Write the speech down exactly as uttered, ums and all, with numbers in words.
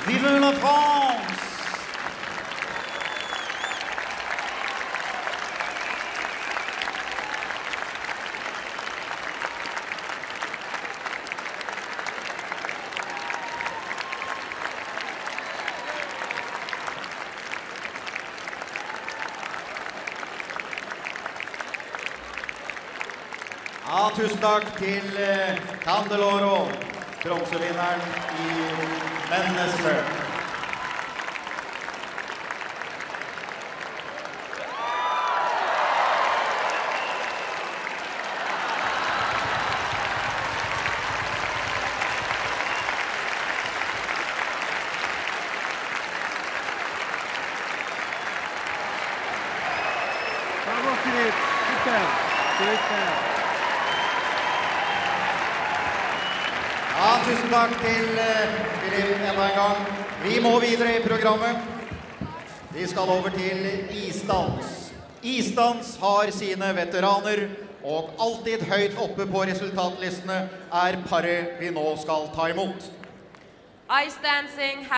Vive la France! Ja, tusen takk til Candeloro, bronsevinneren i mennenes løp. Bravo Philippe, super, super. Ja, tusen takk til Philippe enda en gang. Vi må videre i programmet. Vi skal over til isdans. Isdans har sine veteraner, og alltid høyt oppe på resultatlistene er paret vi nå skal ta imot. Ice dancing